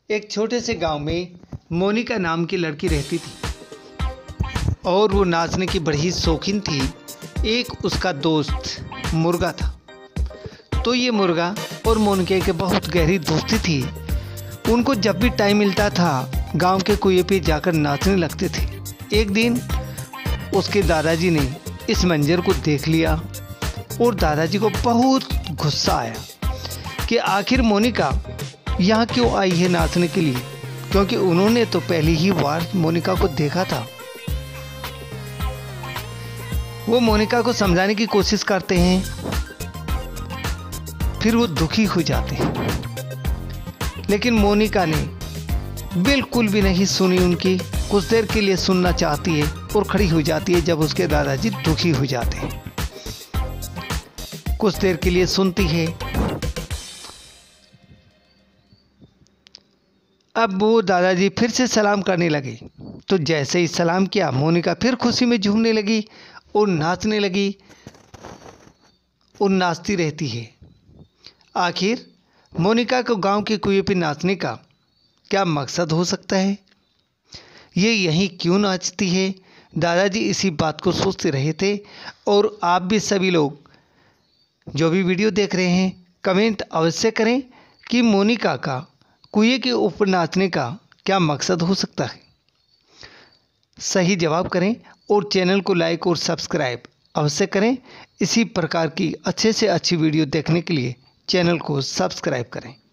एक छोटे से गांव में मोनिका नाम की लड़की रहती थी और वो नाचने की बड़ी शौकीन थी। एक उसका दोस्त मुर्गा था। तो ये मुर्गा और मोनिका की बहुत गहरी दोस्ती थी। उनको जब भी टाइम मिलता था गांव के कुएं पे जाकर नाचने लगते थे। एक दिन उसके दादाजी ने इस मंजर को देख लिया और दादाजी को बहुत गुस्सा आया कि आखिर मोनिका यहाँ क्यों आई है नाचने के लिए, क्योंकि उन्होंने तो पहली ही बार मोनिका को देखा था। वो मोनिका को समझाने की कोशिश करते हैं, फिर वो दुखी हो जाते हैं, लेकिन मोनिका ने बिल्कुल भी नहीं सुनी उनकी। कुछ देर के लिए सुनना चाहती है और खड़ी हो जाती है जब उसके दादाजी दुखी हो जाते हैं। कुछ देर के लिए सुनती है। अब वो दादाजी फिर से सलाम करने लगे, तो जैसे ही सलाम किया मोनिका फिर खुशी में झूमने लगी और नाचने लगी और नाचती रहती है। आखिर मोनिका को गांव के कुएं पे नाचने का क्या मकसद हो सकता है? ये यहीं क्यों नाचती है? दादाजी इसी बात को सोचते रहे थे। और आप भी सभी लोग जो भी वीडियो देख रहे हैं कमेंट अवश्य करें कि मोनिका का कुएं के ऊपर नाचने का क्या मकसद हो सकता है। सही जवाब करें और चैनल को लाइक और सब्सक्राइब अवश्य करें। इसी प्रकार की अच्छे से अच्छी वीडियो देखने के लिए चैनल को सब्सक्राइब करें।